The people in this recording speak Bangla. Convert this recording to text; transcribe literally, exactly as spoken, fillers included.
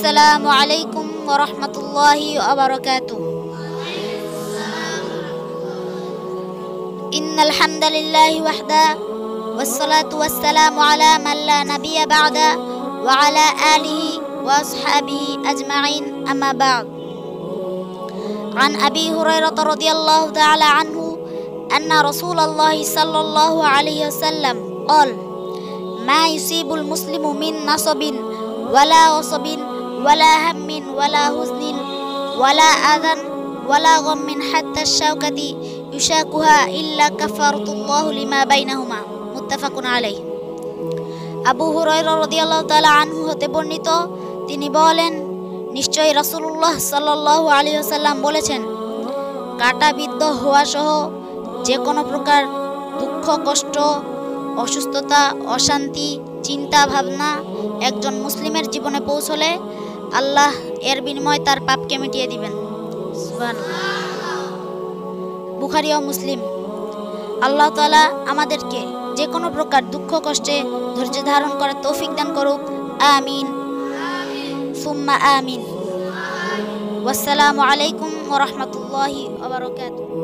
আসসালামু আলাইকুম ওয়া রাহমাতুল্লাহি ওয়া বারাকাতুহু। ইন্নাল হামদালিল্লাহি ওয়াহদা ওয়াসসালাতু ওয়াসসালামু আলা মান লা নাবিয়্যা বা'দা ওয়া আলা আলিহি ওয়া আসহাবিহি আজমাইন, আম্মা বা'দ। عن أبي هريرة رضي الله تعالى عنه أن رسول الله صلى الله عليه وسلم قال: ما يصيب المسلم من نصب ولا وصب ولا هم ولا حزن ولا أذى ولا غم حتى الشوكة يشاكها إلا كفارة الله لما بينهما, متفق عليه। আবু হুরায়রা রাদিয়াল্লাহু তাআলা আনহু হতে বর্ণিত, তিনি বলেন, নিশ্চয়ই রাসূলুল্লাহ সাল্লাল্লাহু আলাইহি ওয়াসাল্লাম বলেছেন, কাঁটাবিদ্ধ হওয়া সহ যে কোনো প্রকার দুঃখ, কষ্ট, অসুস্থতা, অশান্তি, চিন্তা ভাবনা একজন মুসলিমের জীবনে পৌঁছলে আল্লাহ এর বিনিময়ে তার পাপকে মিটিয়ে দিবেন। সুবহানাল্লাহ। বুখারী ও মুসলিম। আল্লাহ তাআলা আমাদেরকে যে কোনো প্রকার দুঃখ কষ্টে ধৈর্য ধারণ করার তৌফিক দান করুক। আমিন সুম্মা আমিন। ওয়াসসালামু আলাইকুম ওয়া রাহমাতুল্লাহি ওয়া বারাকাতুহু।